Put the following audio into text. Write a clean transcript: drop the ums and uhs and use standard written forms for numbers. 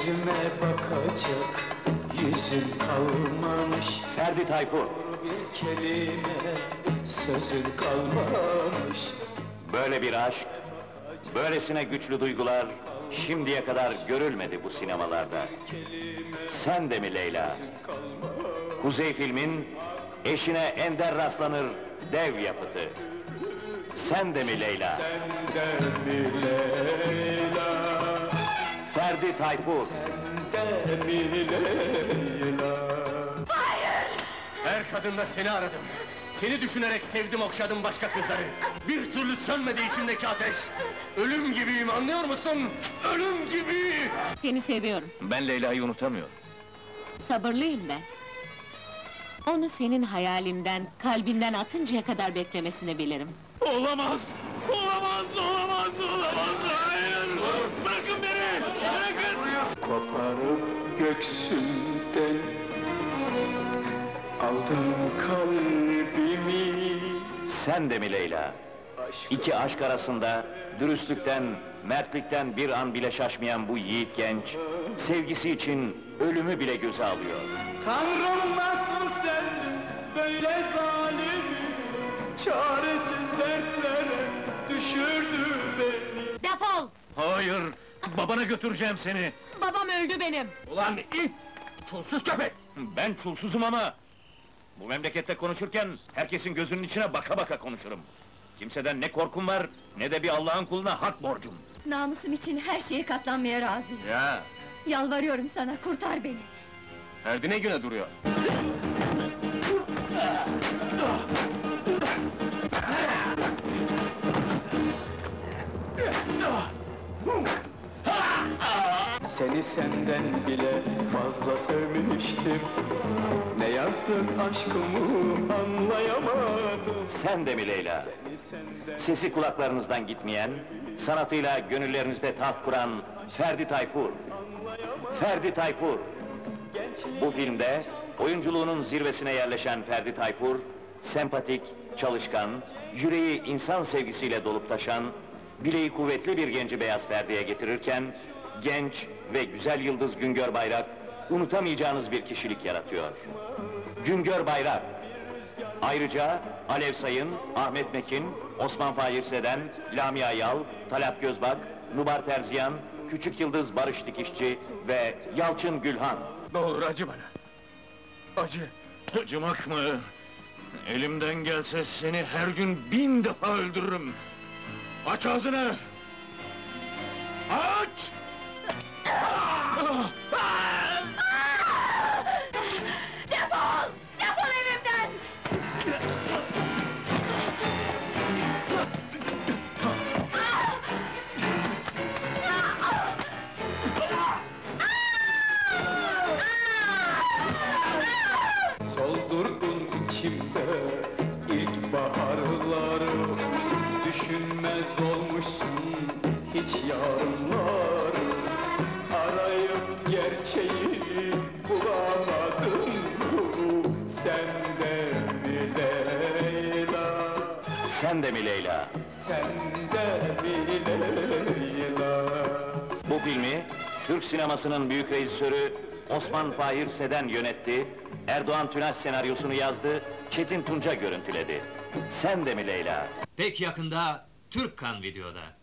Yüzüme bakacak yüzün kalmamış. Ferdi Tayfur. Bir kelime sözün kalmamış. Böyle bir aşk, böylesine güçlü duygular şimdiye kadar görülmedi bu sinemalarda. Sen de mi Leyla? Kuzey Film'in eşine ender rastlanır dev yapıtı. Sen de mi Leyla? Sen de mi Leyla? Ferdi Tayfur. Sen de mi Leyla? Her kadında seni aradım. Seni düşünerek sevdim, okşadım başka kızları. Bir türlü sönmedi içimdeki ateş. Ölüm gibiyim, anlıyor musun? Ölüm gibi! Seni seviyorum. Ben Leyla'yı unutamıyorum. Sabırlıyım ben. Onu senin hayalinden, kalbinden atıncaya kadar beklemesini bilirim. Olamaz! Olamaz, olamaz, olamaz! Hayır! Bırakın beni! Bırakın! Koparıp göksümden aldın kalbimi. Sen de mi Leyla? İki aşk arasında dürüstlükten, mertlikten bir an bile şaşmayan bu yiğit genç, sevgisi için ölümü bile göze alıyor. Tanrım nasıl sen böyle zalim, çaresiz dertlere düşürdü beni. Defol! Hayır! Babana götüreceğim seni! Babam öldü benim! Ulan it! Çulsuz köpek! Ben çulsuzum ama... Bu memlekette konuşurken herkesin gözünün içine baka baka konuşurum. Kimseden ne korkum var, ne de bir Allah'ın kuluna hak borcum. Namusum için her şeye katlanmaya razıyım. Ya! Yalvarıyorum sana, kurtar beni! Ferdi ne güne duruyor? Seni senden bile fazla sevmiştim. Ne yazık aşkımı anlayamadım. Sen de mi Leyla? Seni senden Sesi kulaklarınızdan gitmeyen, sanatıyla gönüllerinizde taht kuran Ferdi Tayfur. Ferdi Tayfur. Bu filmde oyunculuğunun zirvesine yerleşen Ferdi Tayfur, sempatik, çalışkan, yüreği insan sevgisiyle dolup taşan, bileği kuvvetli bir genci beyaz perdeye getirirken, genç ve güzel yıldız Güngör Bayrak, unutamayacağınız bir kişilik yaratıyor. Güngör Bayrak. Ayrıca Alev Sayın, Ahmet Mekin, Osman Fahir Seden, Lamia Yal, Talat Gözbak, Nubar Terziyan, Küçük Yıldız Barış Dikişçi ve Yalçın Gülhan. Doğru, acı bana! Acı! Acımak mı? Elimden gelse seni her gün 1000 defa öldürürüm! Aç ağzını! Aç! Defol! Defol evimden! soldurdun içimde ilk baharları. Düşünmez olmuşsun hiç yarınları. Arayıp gerçeği bulamadım. Sen de mi Leyla? Sen de mi Leyla? Sen de mi Leyla? Bu filmi Türk sinemasının büyük rejisörü Osman Fahir Seden yönetti, Erdoğan Tünaş senaryosunu yazdı, Çetin Tunca görüntüledi. Sen de mi Leyla? Pek yakında Türk Kan Video'da.